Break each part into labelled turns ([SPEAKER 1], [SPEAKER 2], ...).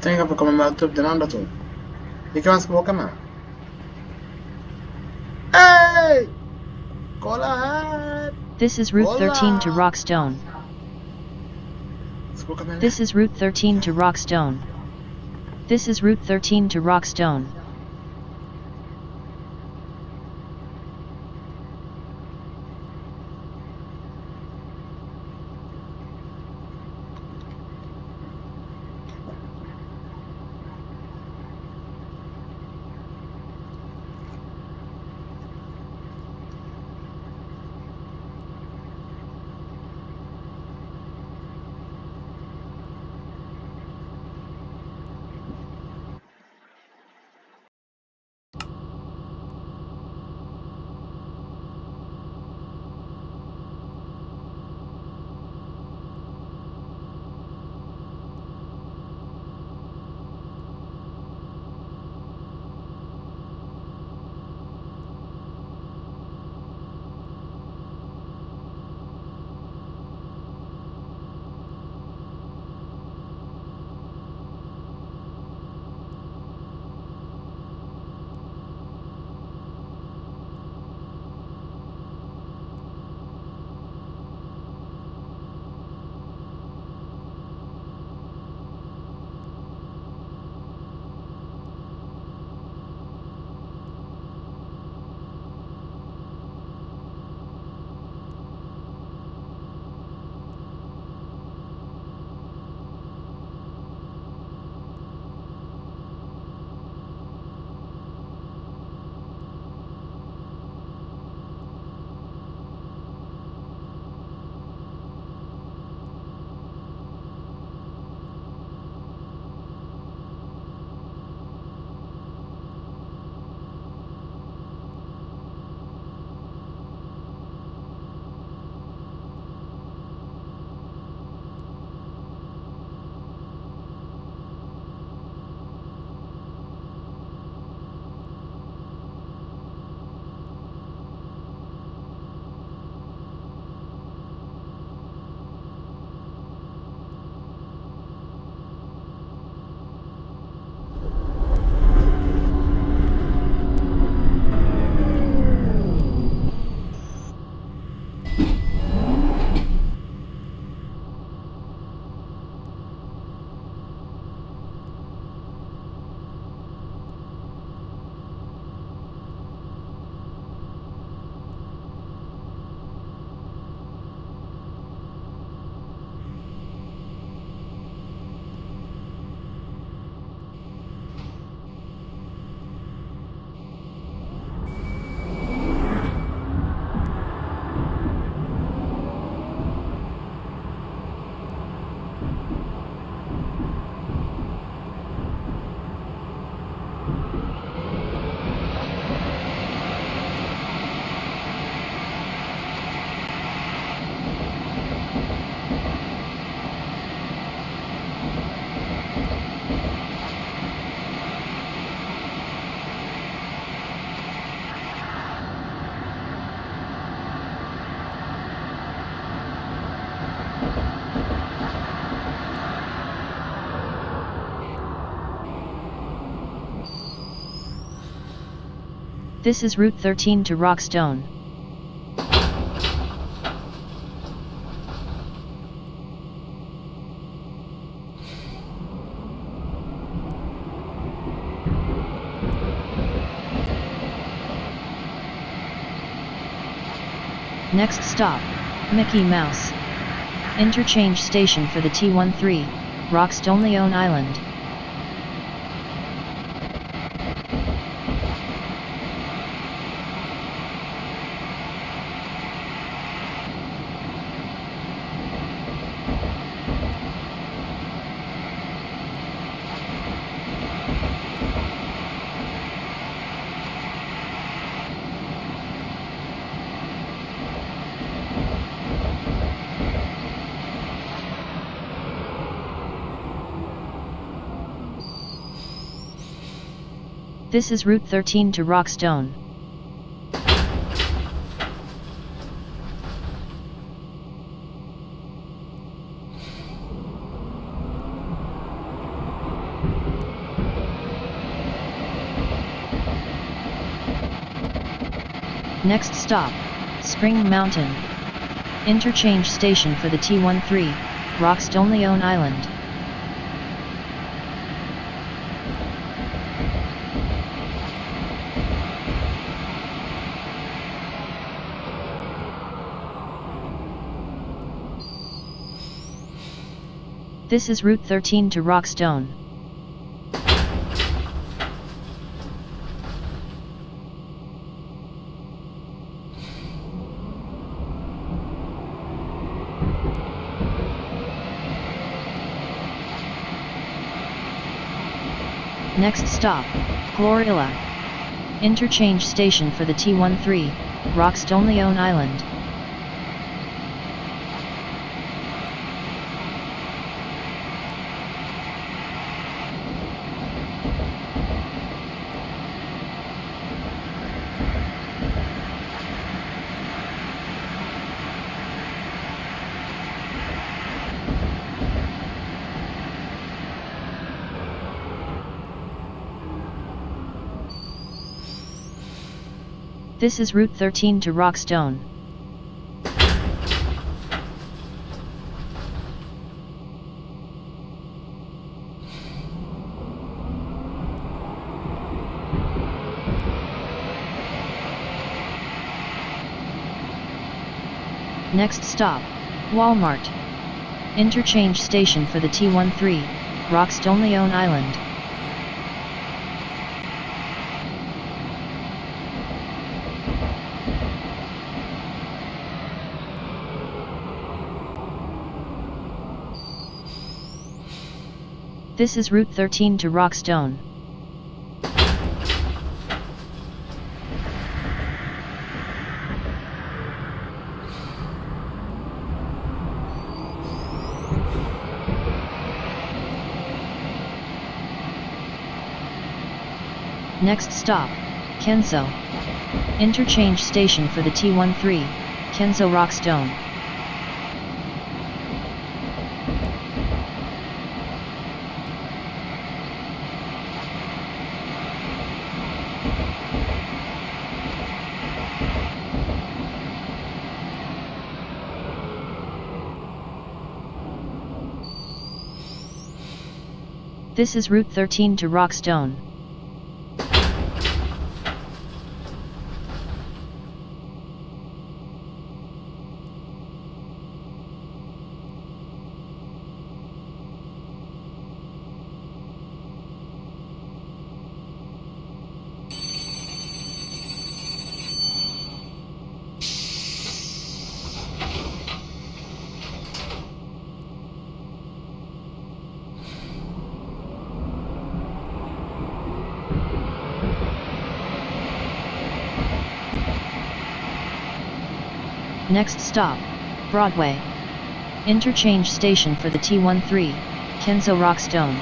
[SPEAKER 1] tänker att vi kommer möta upp den andra tåg. Vilka man ska åka med? Hey! Kolla här!
[SPEAKER 2] This is Route 13 to Rockstone.
[SPEAKER 1] Ska åka med?
[SPEAKER 2] This is Route 13 to Rockstone. This is Route 13 to Rockstone. This is Route 13 to Rockstone. Next stop, Mickey Mouse Interchange Station for the T13, Rockstone Leon Island. This is Route 13 to Rockstone. Next stop, Spring Mountain. Interchange station for the T13, Roxtonleon Island. This is Route 13 to Rockstone. Next stop, Glorilla. Interchange station for the T13, Roxtonleon Island. This is Route 13 to Rockstone. Next stop, Walmart. Interchange station for the T13, Roxtonleon Island. This is Route 13 to Rockstone. Next stop, Kenzo. Interchange station for the T13, Kenzo Rockstone. This is Route 13 to Rockstone. Next stop, Broadway. Interchange station for the T13, Kenzo Rockstone.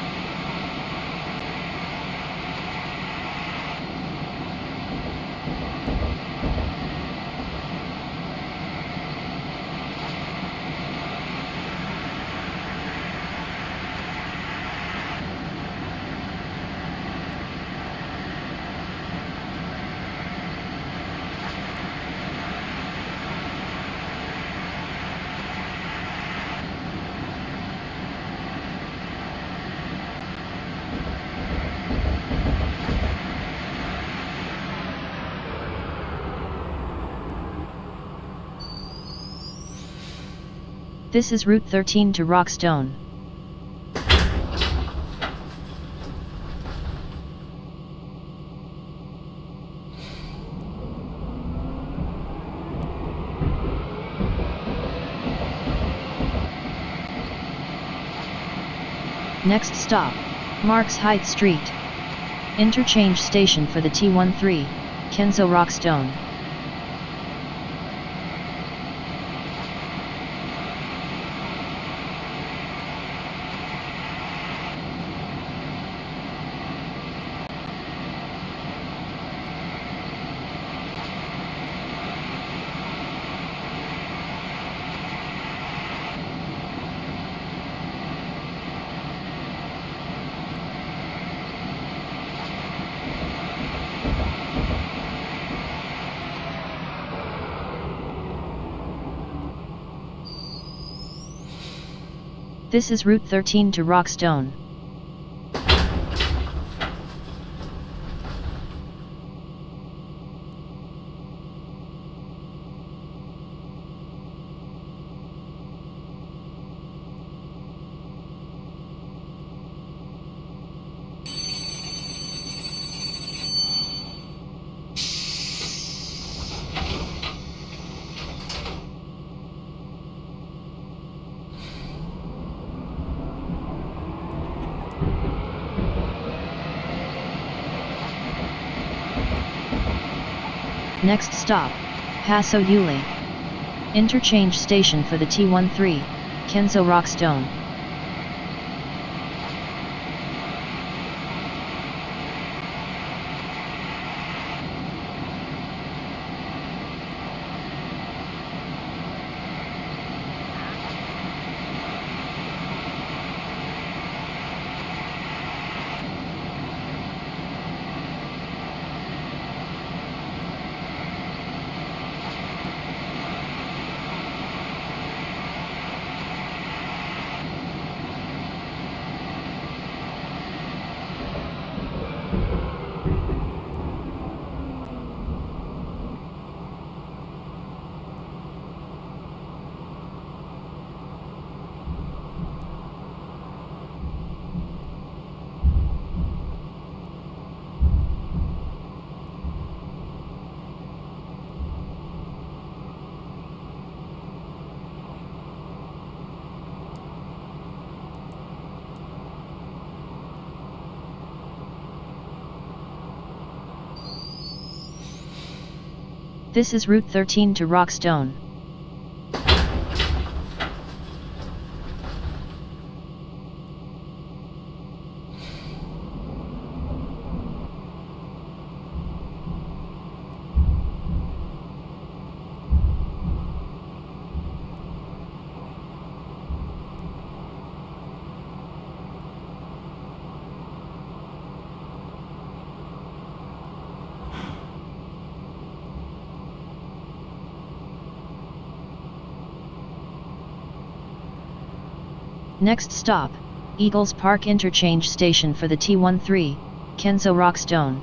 [SPEAKER 2] This is Route 13 to Rockstone. Next stop, Marks Heights Street. Interchange station for the T13, Kenzo Rockstone. This is Route 13 to Rockstone. Next stop, Paso Yuli. Interchange station for the T13, Kenzo Rockstone. This is Route 13 to Rockstone. Next stop, Eagles Park Interchange Station for the T13, Kenzo Rockstone.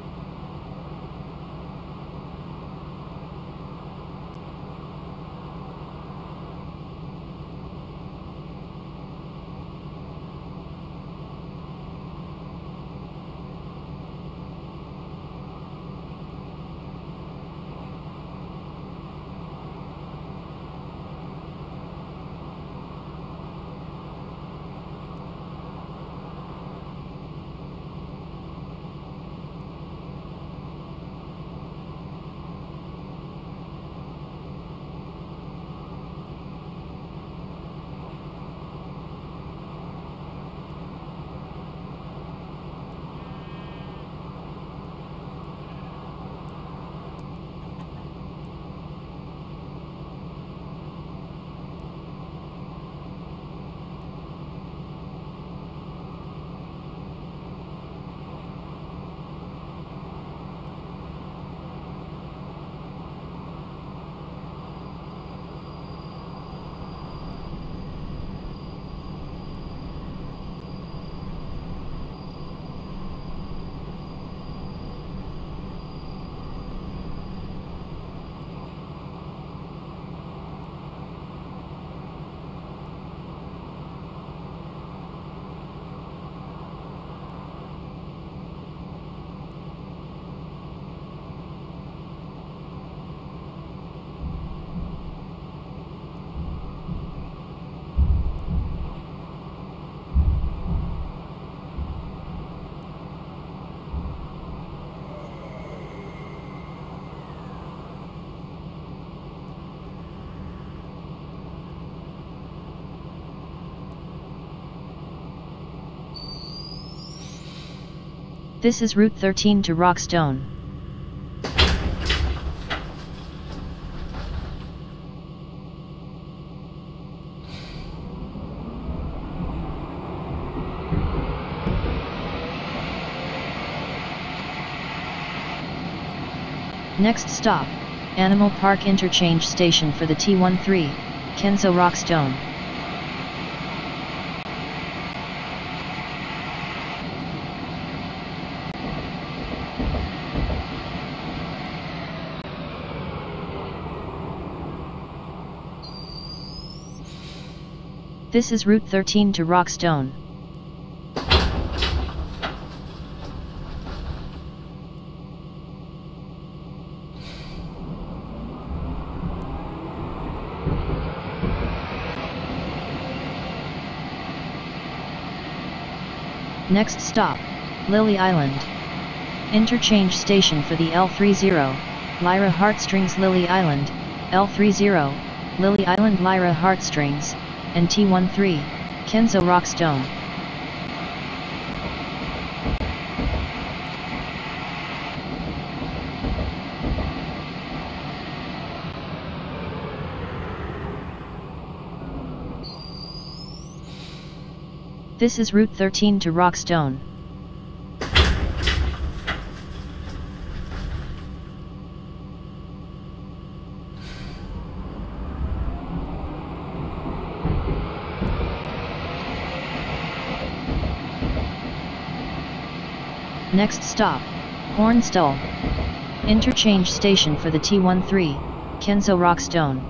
[SPEAKER 2] This is Route 13 to Rockstone. Next stop, Animal Park Interchange Station for the T13, Kenzo Rockstone. This is Route 13 to Rockstone. Next stop, Lily Island. Interchange station for the L30, Lyra Heartstrings Lily Island, L30, Lily Island Lyra Heartstrings, and T13, Kenzo Rockstone. This is Route 13 to Rockstone. Next stop, Hornstull. Interchange station for the T13, Kenzo Rockstone.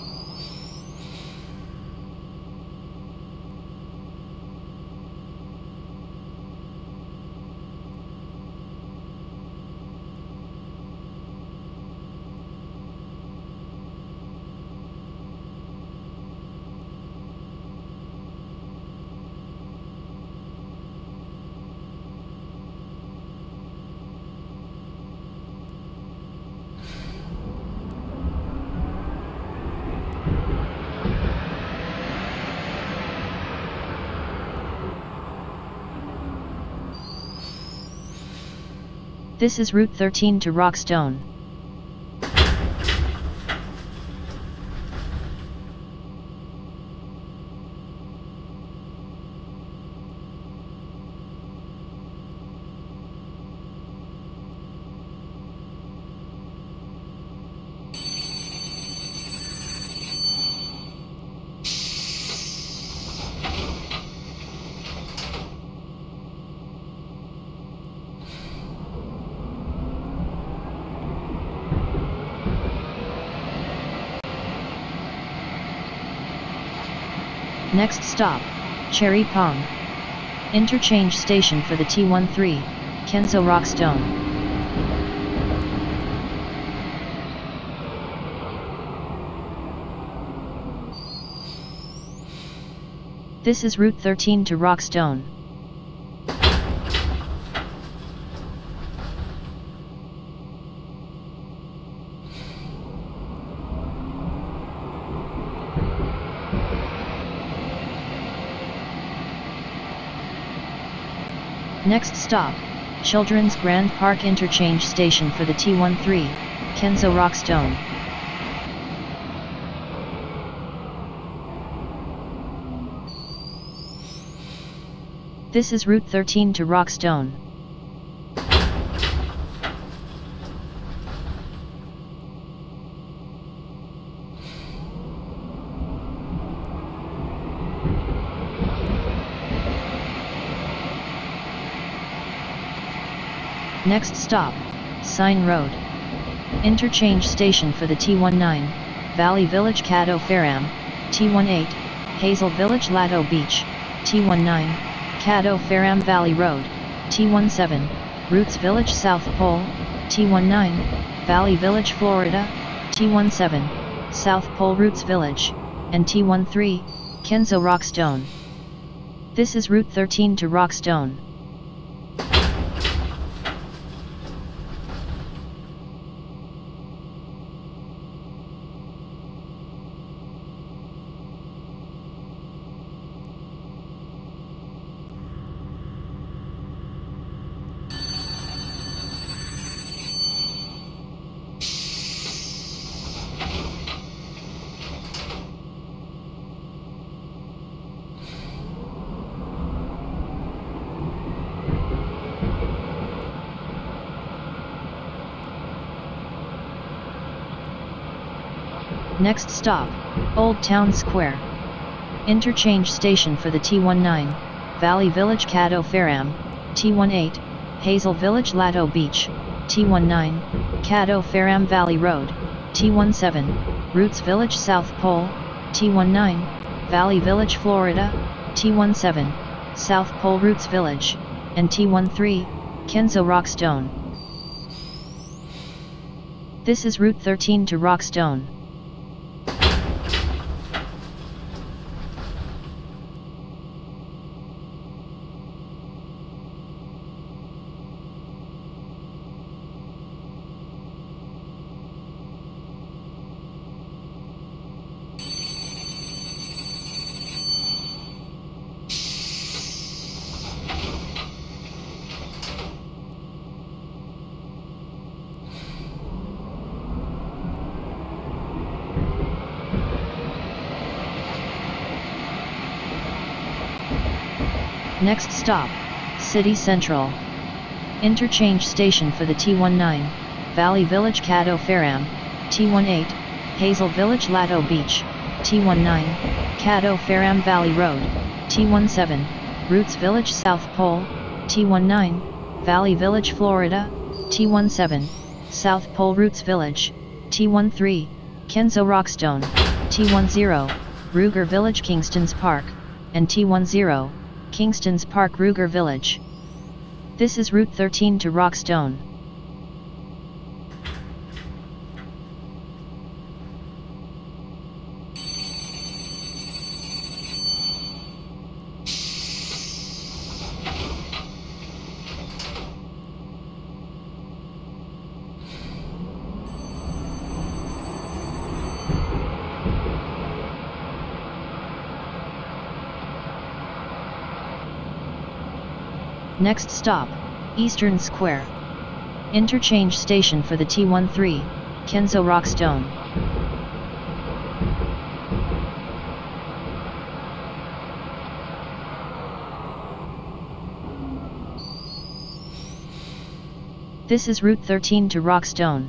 [SPEAKER 2] This is Route 13 to Rockstone. Next stop, Cherry Pong. Interchange station for the T13, Kenzo Rockstone. This is Route 13 to Rockstone. Next stop, Children's Grand Park Interchange station for the T13, Kenzo Rockstone. This is Route 13 to Rockstone. Next stop, Sign Road. Interchange station for the T19, Valley Village Caddo Faram, T18, Hazel Village Lato Beach, T19, Caddo Faram Valley Road, T17, Roots Village South Pole, T19, Valley Village Florida, T17, South Pole Roots Village, and T13, Kenzo Rockstone. This is Route 13 to Rockstone. Next stop, Old Town Square. Interchange station for the T19, Valley Village Caddo Faram, T18, Hazel Village Lato Beach, T19, Caddo Faram Valley Road, T17, Roots Village South Pole, T19, Valley Village, Florida, T17, South Pole Roots Village, and T13, Kenzo Rockstone. This is Route 13 to Rockstone. Next stop, City Central. Interchange station for the T19, Valley Village, Caddo Faram, T18, Hazel Village, Lato Beach, T19, Caddo Faram Valley Road, T17, Roots Village, South Pole, T19, Valley Village, Florida, T17, South Pole Roots Village, T13, Kenzo Rockstone, T10, Ruger Village, Kingston's Park, and T10, Kingston's Park, Ruger Village. This is Route 13 to Rockstone. Next stop, Eastern Square. Interchange station for the T13, Kenzo Rockstone. This is Route 13 to Rockstone.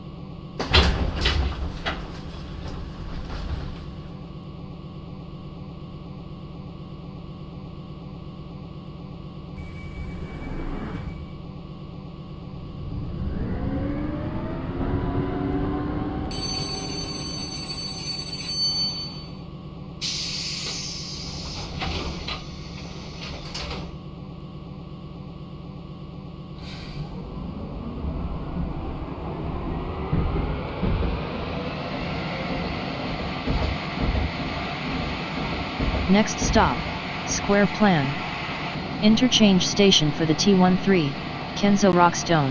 [SPEAKER 2] Next stop, Square Plan. Interchange station for the T13, Kenzo Rockstone.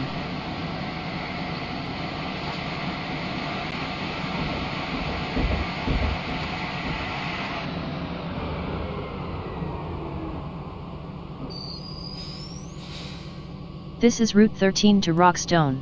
[SPEAKER 2] This is Route 13 to Rockstone.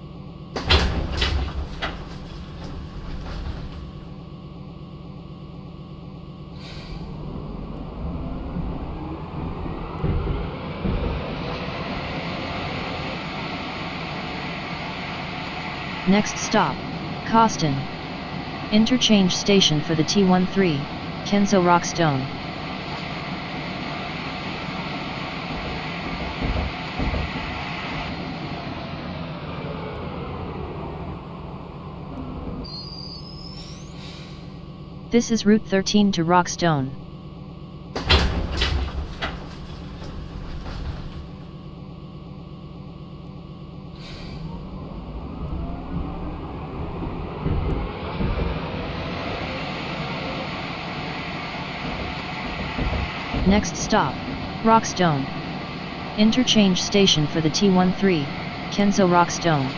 [SPEAKER 2] Next stop, Coston. Interchange station for the T13, Kenzo Rockstone. This is Route 13 to Rockstone. Next stop, Rockstone. Interchange station for the T13, Kenzo Rockstone.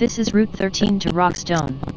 [SPEAKER 2] This is Route 13 to Rockstone.